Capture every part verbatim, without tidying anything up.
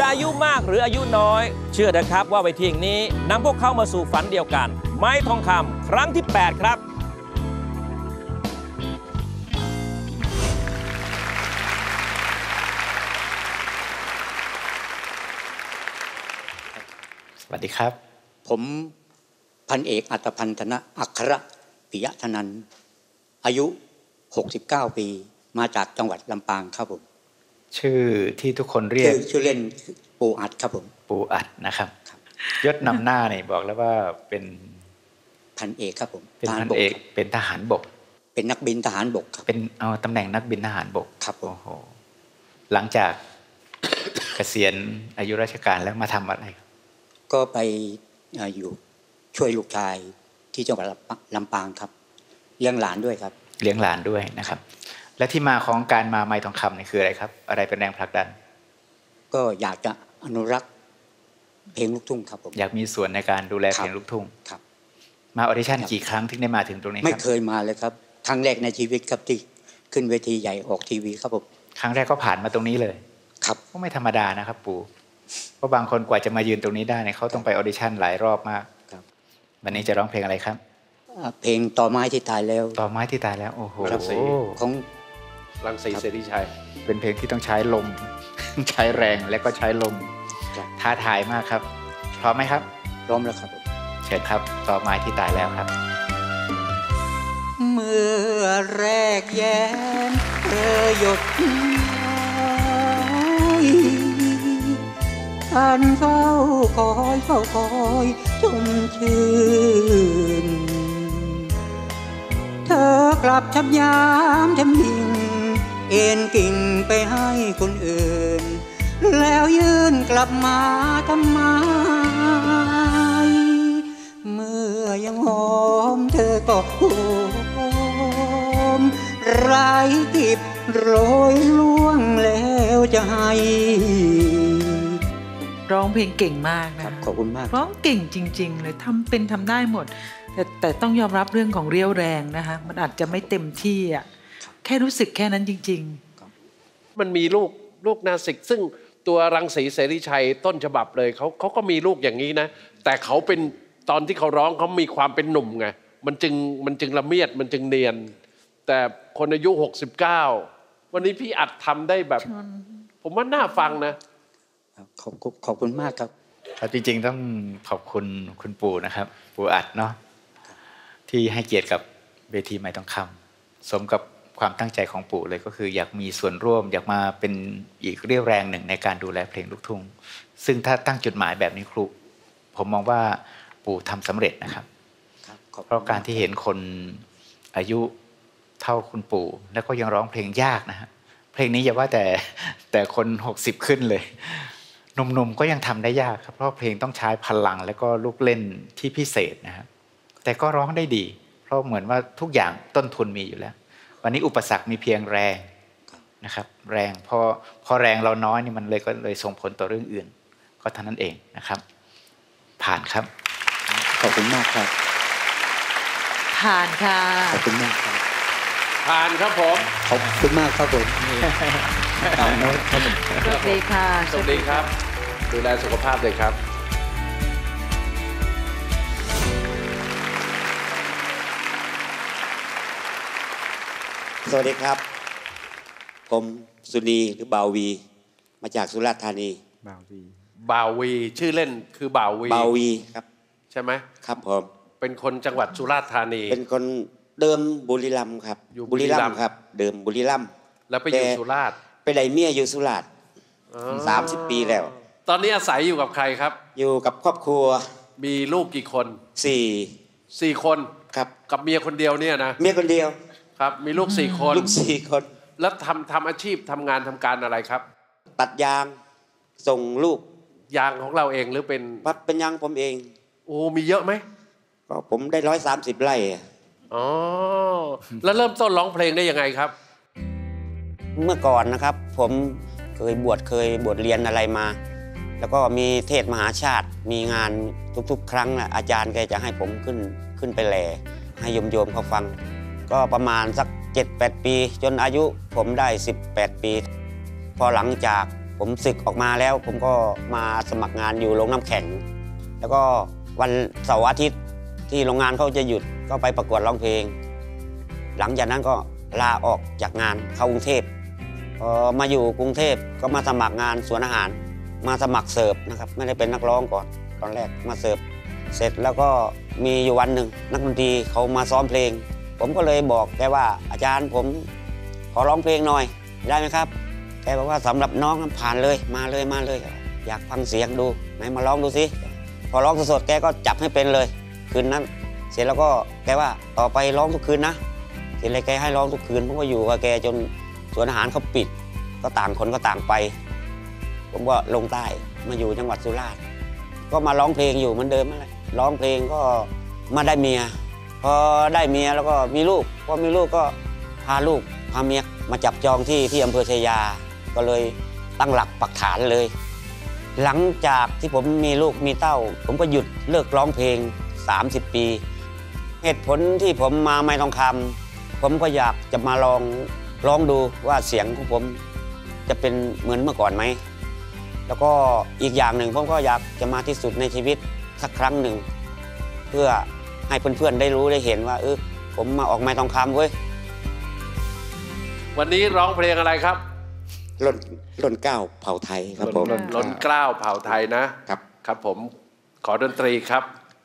อายุมากหรืออายุน้อยเชื่อเถอะครับว่าเวทีนี้นำพวกเขามาสู่ฝันเดียวกันไม้ทองคำครั้งที่แปดครับสวัสดีครับผมพันเอกอัตพันธนะอัครปิยธนันท์อายุหกสิบเก้าปีมาจากจังหวัดลำปางครับผมชื่อที่ทุกคนเรียกชื่อเล่นปูอัดครับผมปูอัดนะครับยศนำหน้าเนี่ยบอกแล้วว่าเป็นพันเอกครับผมเป็นพันเอกเป็นทหารบกเป็นนักบินทหารบกครับเป็นเอาตำแหน่งนักบินทหารบกครับโอ้โหหลังจากเกษียณอายุราชการแล้วมาทำอะไรก็ไปอยู่ช่วยลูกชายที่จังหวัดลำปางครับเลี้ยงหลานด้วยครับเลี้ยงหลานด้วยนะครับและที่มาของการมาไม้ทองคำนี่คืออะไรครับอะไรเป็นแรงผลักดันก็อยากจะอนุรักษ์เพลงลูกทุ่งครับผมอยากมีส่วนในการดูแลเพลงลูกทุ่งครับมาออดิชั่นกี่ครั้งถึงได้มาถึงตรงนี้ไม่เคยมาเลยครับครั้งแรกในชีวิตครับที่ขึ้นเวทีใหญ่ออกทีวีครับผมครั้งแรกก็ผ่านมาตรงนี้เลยครับก็ไม่ธรรมดานะครับปู่เพราะบางคนกว่าจะมายืนตรงนี้ได้เนี่ยเขาต้องไปออดิชั่นหลายรอบมากครับวันนี้จะร้องเพลงอะไรครับเพลงต่อไม้ที่ตายแล้วต่อไม้ที่ตายแล้วโอ้โหของรังสีเสรีชัยเป็นเพลงที่ต้องใช้ลมใช้แรงและก็ใช้ลมท้าทายมากครับพร้อมไหมครับพร้อมแล้วครับเชิญครับต่อไม้ที่ตายแล้วครับเมื่อแรกแย้มเธอหยดท่านเฝ้าคอยเฝ้าคอยชมชื่นเธอกลับชับยามทำยิ่งเอ็นกิ่งไปให้คนอื่นแล้วยื่นกลับมาทำไมเมื่อยังหอมเธอก็หอมไร้ทิพย์โรยล่วงแล้วจะให้ร้องเพลงเก่งมากนะขอบคุณมากร้องเก่งจริงๆเลยทำเป็นทำได้หมดแต่แต่ต้องยอมรับเรื่องของเรี่ยวแรงนะคะมันอาจจะไม่เต็มที่อ่ะแค่รู้สึกแค่นั้นจริงๆมันมีลูกลูกนาสิกซึ่งตัวรังสีเสรีชัยต้นฉบับเลยเขาเขาก็มีลูกอย่างนี้นะแต่เขาเป็นตอนที่เขาร้องเขามีความเป็นหนุ่มไงมันจึงมันจึงละเมียดมันจึงเนียนแต่คนอายุหกสิบเก้าวันนี้พี่อัดทำได้แบบผมว่าน่าฟังนะขอบขอบคุณมากครับจริงๆต้องขอบคุณคุณปู่นะครับปู่อัดเนาะที่ให้เกียรติกับเวทีไม้ทองคำสมกับความตั้งใจของปู่เลยก็คืออยากมีส่วนร่วมอยากมาเป็นอีกเรี่ยวแรงหนึ่งในการดูแลเพลงลูกทุ่งซึ่งถ้าตั้งจุดหมายแบบนี้ครูผมมองว่าปู่ทำสำเร็จนะครับเพราะการที่เห็นคนอายุเท่าคุณปู่แล้วก็ยังร้องเพลงยากนะฮะเพลงนี้อย่าว่าแต่แต่คนหกสิบขึ้นเลยหนุ่มๆก็ยังทำได้ยากครับเพราะเพลงต้องใช้พลังและก็ลูกเล่นที่พิเศษนะครับแต่ก็ร้องได้ดีเพราะเหมือนว่าทุกอย่างต้นทุนมีอยู่แล้ววันนี้อุปสรรคมีเพียงแรงนะครับแรงพอพอแรงเราน้อยนี่มันเลยก็เลยส่งผลต่อเรื่องอื่นก็เท่านั้นเองนะครับผ่านครับขอบคุณมากครับผ่านค่ะขอบคุณมากครับผ่านครับผมขอบคุณมากครับผมสวัสดีค่ะสวัสดีครับดูแลสุขภาพเลยครับสวัสดีครับผมสุนีหรือบ่าววีมาจากสุราษฎร์ธานีบ่าววีบ่าววีชื่อเล่นคือบ่าววีบ่าววีครับใช่ไหมครับผมเป็นคนจังหวัดสุราษฎร์ธานีเป็นคนเดิมบุรีรัมย์ครับบุรีรัมย์ครับเดิมบุรีรัมย์แล้วไปอยู่สุราษฎร์ไปได้เมียอยู่สุราษฎร์สามสิบปีแล้วตอนนี้อาศัยอยู่กับใครครับอยู่กับครอบครัวมีลูกกี่คนสี่สี่คนครับกับเมียคนเดียวเนี่ยนะเมียคนเดียวครับมีลูกสี่คนลูกสี่คนแล้วทำทำอาชีพทำงานทำการอะไรครับตัดยางส่งลูกยางของเราเองหรือเป็นวัดเป็นยางผมเองโอ้มีเยอะไหมก็ผมได้ร้อยสามสิบไร่อ๋อแล้วเริ่มต้นร้องเพลงได้ยังไงครับเมื่อก่อนนะครับผมเคยบวชเคยบวชเรียนอะไรมาแล้วก็มีเทศมหาชาติมีงานทุกๆครั้งนะอาจารย์แกจะให้ผมขึ้นขึ้นไปแหล่ให้โยมๆเขาฟังก็ประมาณสัก เจ็ดแปด ปีจนอายุผมได้สิบแปดปีพอหลังจากผมศึกออกมาแล้วผมก็มาสมัครงานอยู่โรงน้ำแข็งแล้วก็วันเสาร์อาทิตย์ที่โรงงานเขาจะหยุดก็ไปประกวดร้องเพลงหลังจากนั้นก็ลาออกจากงานเข้ากรุงเทพพอมาอยู่กรุงเทพก็มาสมัครงานสวนอาหารมาสมัครเสิร์ฟนะครับไม่ได้เป็นนักร้องก่อนตอนแรกมาเสิร์ฟเสร็จแล้วก็มีอยู่วันหนึ่งนักดนตรีเขามาซ้อมเพลงผมก็เลยบอกแกว่าอาจารย์ผมขอร้องเพลงหน่อยได้ไหมครับแกบอกว่าสำหรับน้องผ่านเลยมาเลยมาเลยอยากฟังเสียงดูไหนมาร้องดูสิพอร้องสดๆแกก็จับให้เป็นเลยคืนนั้นเสร็จแล้วก็แกว่าต่อไปร้องทุกคืนนะเสร็จเลยแกให้ร้องทุกคืนผมก็อยู่กับแกจนสวนอาหารเขาปิดก็ต่างคนก็ต่างไปผมก็ลงใต้มาอยู่จังหวัดสุราษฎร์ก็มาร้องเพลงอยู่เหมือนเดิมนั่นแหละร้องเพลงก็มาได้เมียพอได้เมียแล้วก็มีลูกพอมีลูกก็พาลูกพาเมียมาจับจองที่ที่อำเภอชัยยาก็เลยตั้งหลักปักฐานเลยหลังจากที่ผมมีลูกมีเต้าผมก็หยุดเลิกร้องเพลงสามสิบปีเหตุผลที่ผมมาไม้ทองคำผมก็อยากจะมาลองร้องดูว่าเสียงของผมจะเป็นเหมือนเมื่อก่อนไหมแล้วก็อีกอย่างหนึ่งผมก็อยากจะมาที่สุดในชีวิตสักครั้งหนึ่งเพื่อให้เพื่อนๆได้รู้ได้เห็นว่าเออผมมาออกไม้ทองคำเว้ยวันนี้ร้องเพลงอะไรครับล้นล้นเกล้าเผ่าไทยครับผมล้นเกล้าเผ่าไทยนะครับครับผมขอดนตรีครับ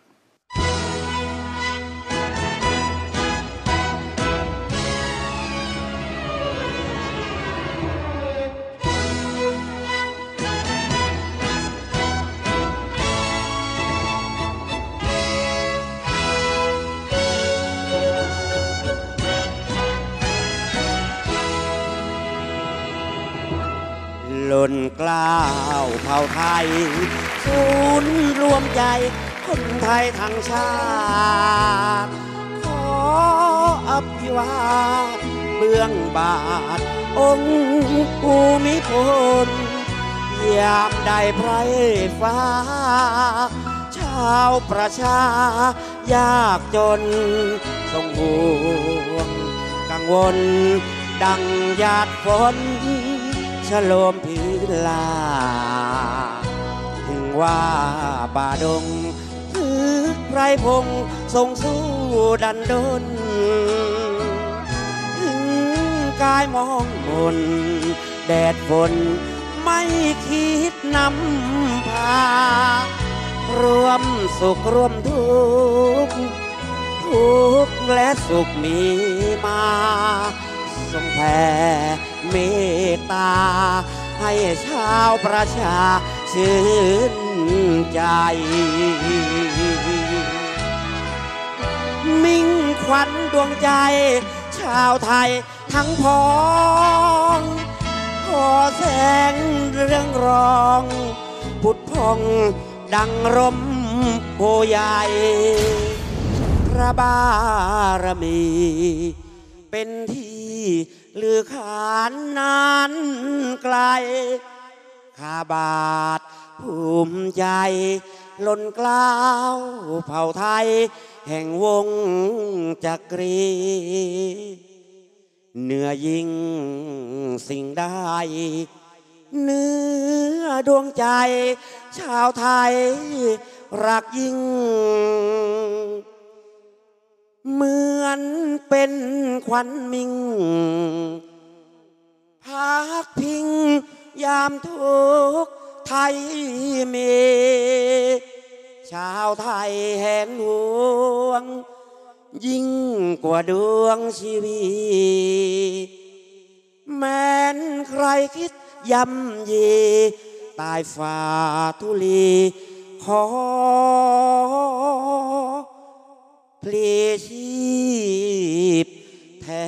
ล้นเกล้าเผ่าไทยศูนย์รวมใจคนไทยทั้งชาติขออภิวาทเบื้องบาทองค์ภูมิพลยามใดไพรฟ้าชาวประชายากจนทรงห่วงกังวลดังหยาดฝนฉโลมพื้นลาถึงว่าป่าดงถึกไพรพงทรงสู้ดันดนถึงกายมองมนแดดฝนไม่คิดนำพารวมสุขรวมทุกข์ทุกข์และสุขมีมาทรงแผ่เมตตาให้ชาวประชาชื่นใจมิ่งขวัญดวงใจชาวไทยทั้งพ้องขอแสงเรื่องรองผุดพองดังร่มโพใหญ่พระบารมีเป็นที่ลือขานนานไกลข้าบาทภูมิใจล้นเกล้าเผ่าไทยแห่งวงจักรีเหนือยิ่งสิ่งใดเนื้อดวงใจชาวไทยรักยิ่งเหมือนเป็นขวัญมิ่งพักพิงยามทุกข์ไทยมีชาวไทยแห่งห่วงยิ่งกว่าดวงชีวิตแม้นใครคิดย่ำยีตายฝ่าทุลีขอพลีชีพแท้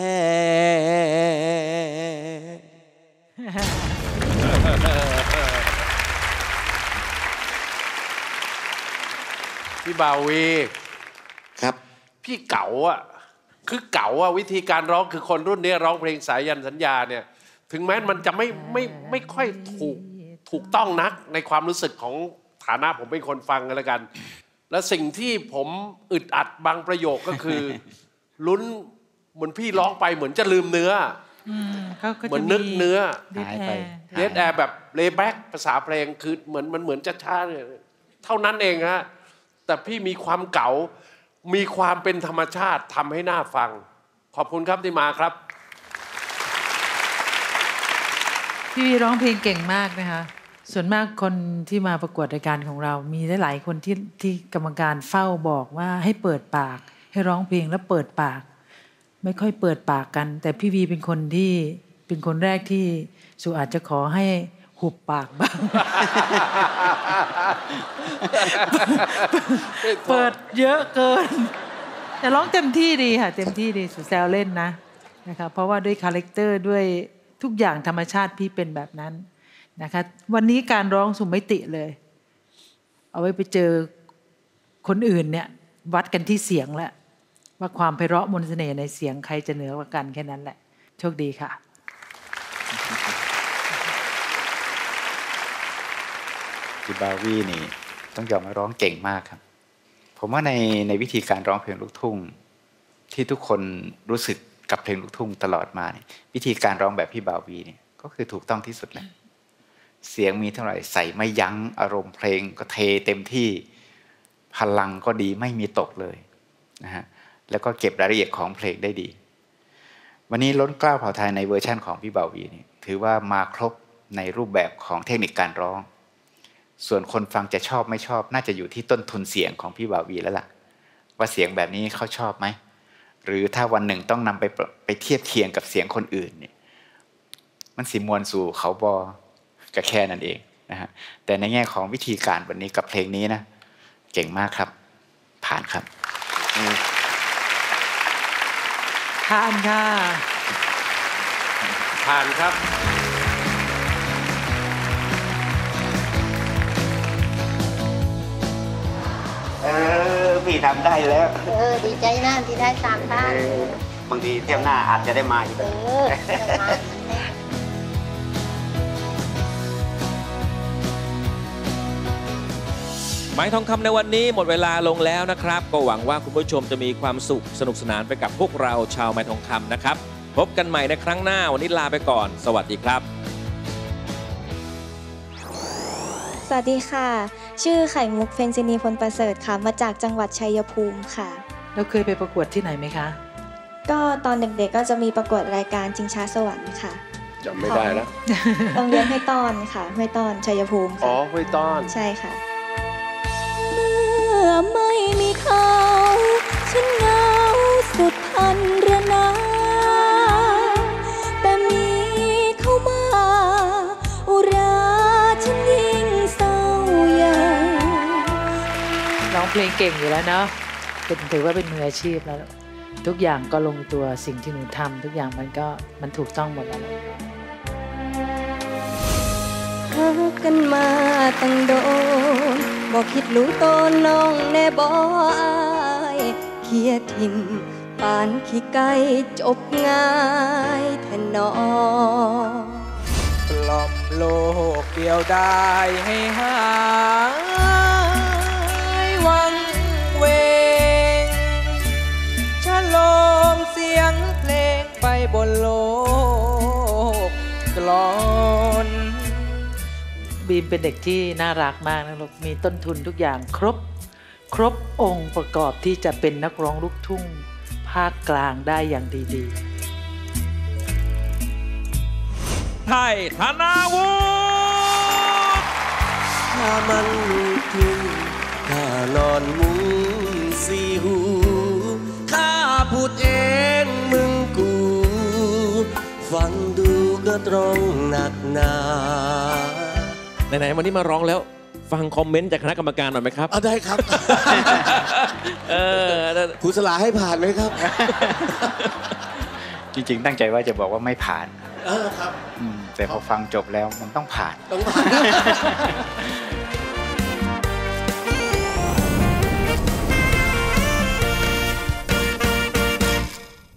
พี่บ่าววีครับพี่เก๋าอ่ะคือเก๋าอ่ะวิธีการร้องคือคนรุ่นนี้ร้องเพลงสายันสัญญาเนี่ยถึงแม้มันจะไม่ไม่ไม่ค่อยถูกถูกต้องนักในความรู้สึกของฐานะผมเป็นคนฟังกันแล้วกันและสิ่งที่ผมอึดอัดบางประโยคก็คือลุ้นเหมือนพี่ร้องไปเหมือนจะลืมเนื้ออืมเขาก็เหมืจะอนนึกเนื้อเดทหายแอไปร์เดทแอร์แบบเลย์แบ็กภาษาเพลงคือเหมือนมันเหมือนจะช้าเนี่ยเท่านั้นเองฮะแต่พี่มีความเก๋ามีความเป็นธรรมชาติทำให้น่าฟังขอบคุณครับที่มาครับพี่วีร้องเพลงเก่งมากนะคะส่วนมากคนที่มาประกวดรายการของเรา มีหลายๆคนที่ที่กรรมการเฝ้าบอกว่าให้เปิดปากให้ร้องเพลงแล้วเปิดปาก ไม่ค่อยเปิดปากกัน แต่พี่วีเป็นคนที่เป็นคนแรกที่สุอาจจะขอให้หุบปากบ้าง เปิดเยอะเกิน แต่ร้องเต็มที่ดีค่ะเต็มที่ดีสุดแซวเล่นนะนะคะเพราะว่าด้วยคาแรคเตอร์ด้วยทุกอย่างธรรมชาติพี่เป็นแบบนั้นนะคะวันนี้การร้องสุไม่ติเลย เอาไว้ไปเจอคนอื่นเนี่ยวัดกันที่เสียงแหละว่าความไพเราะมนต์เสน่ห์ในเสียงใครจะเหนือกว่ากันแค่นั้นแหละโชคดีค่ะพี่บาวี่นี่ต้องยอมร้องเก่งมากครับผมว่าในในวิธีการร้องเพลงลูกทุ่งที่ทุกคนรู้สึกกับเพลงลูกทุ่งตลอดมาเนี่ยวิธีการร้องแบบพี่บาวีเนี่ยก็คือถูกต้องที่สุดเลยเสียงมีเท่าไหร่ใส่ไม่ยั้งอารมณ์เพลงก็เทเต็มที่พลังก็ดีไม่มีตกเลยนะฮะแล้วก็เก็บรายละเอียดของเพลงได้ดีวันนี้ล้นเกล้าเผ่าไทยในเวอร์ชั่นของพี่บาวีนี่ถือว่ามาครบในรูปแบบของเทคนิคการร้องส่วนคนฟังจะชอบไม่ชอบน่าจะอยู่ที่ต้นทุนเสียงของพี่บาวีแล้วล่ะว่าเสียงแบบนี้เขาชอบไหมหรือถ้าวันหนึ่งต้องนำไปไปเทียบเคียงกับเสียงคนอื่นเนี่ยมันสิมวลสู่เขาบอก็แค่นั้นเองนะฮะแต่ในแง่ของวิธีการวันนี้กับเพลงนี้นะเก่งมากครับผ่านครับผ่านค่ะผ่านครับเออพี่ทำได้แล้วเออดีใจนะที่ได้สามท่านเออบางทีเที่ยวหน้าอาจจะได้มาอีกเออจะมาอีกแน่ไม้ทองคำในวันนี้หมดเวลาลงแล้วนะครับก็หวังว่าคุณผู้ชมจะมีความสุขสนุกสนานไปกับพวกเราชาวไม้ทองคำนะครับพบกันใหม่ในครั้งหน้าวันนี้ลาไปก่อนสวัสดีครับสวัสดีค่ะชื่อไข่มุกเฟนซินีพลประเสริฐค่ะมาจากจังหวัดชัยภูมิค่ะแล้วเคยไปประกวดที่ไหนไหมคะก็ตอนเด็กๆ ก็จะมีประกวดรายการชิงช้าสวรรค์ค่ะจำไม่ได้แล้วโรงเรียนห้วยต้อนค่ะห้วยต้อนชัยภูมิอ๋ค่ะอห้วยต้อนใช่ค่ะเมื่อไม่มีเขาฉันเหงาสุดพันระนาแต่มีเขามาอุราฉันยิ่งเศร้าใหญ่ร้องเพลงเก่งอยู่แล้วเนาะเป็นถือว่าเป็นมืออาชีพแล้ว ทุกอย่างก็ลงตัวสิ่งที่หนูทำทุกอย่างมันก็มันถูกต้องหมดแล้วหักกันมาตั้งโดนบอกคิดรู้ตนน้องแน่บ่อายเคียทิมปานขี้ไก่จบง่ายแทนนอกล่อมโลกเดียวได้ให้หายวังเวงฉลองเสียงเพลงไปบนโลกกลอนบีมเป็นเด็กที่น่ารักมากนะลูกมีต้นทุนทุกอย่างครบครบองค์ประกอบที่จะเป็นนักร้องลูกทุ่งภาคกลางได้อย่างดีๆไทยธนาวุฒิถ้ามันทุ่งถ้านอนมุ้งสีหูข้าพูดเองมึงกูฟังดูก็ตรงหนักหนาไหนๆวันนี้มาร้องแล้วฟังคอมเมนต์จากคณะกรรมการหน่อยไหมครับเอาได้ครับเออครูสลาให้ผ่านไหมครับจริงๆตั้งใจว่าจะบอกว่าไม่ผ่านเออครับแต่พอฟังจบแล้วมันต้องผ่านต้องผ่าน